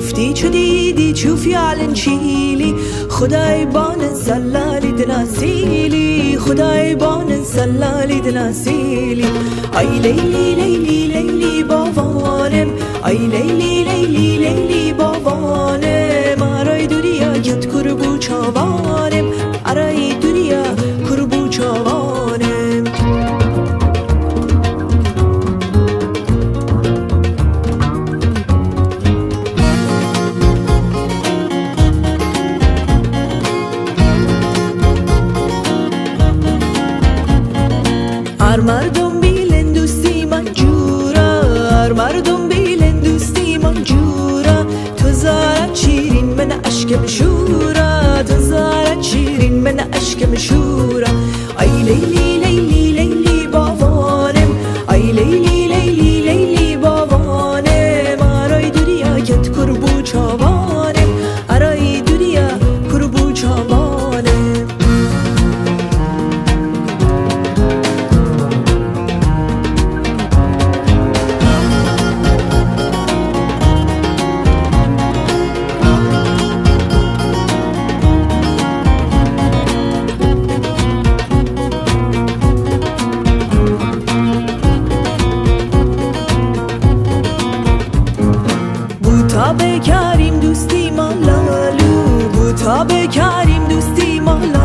شفتی چو دیدی چو فعلا چیلی خدای بان سلالی دناسیلی خدای بان سلالی دناسیلی ای لیلی لیلی لیلی بابانم ای لیلی لیلی لیلی بابانم arای دنیا کت کربو چاوانم arای دنیا کربو چاوانم هر مردم بیلن دوستی من جورا هر مردم بیلن دوستی من جورا تو زارت شیرین من اشکم شورا تو زارت شیرین من اشکم شورا ای لیلی لیلی لیلی بابانم ای لیلی لیلی لیلی بابانم arای دنیا کت کربو چاوانم arای دنیا کربو چاوانم بکریم دوستی ما لالو بوتا بکریم دوستی ما لالو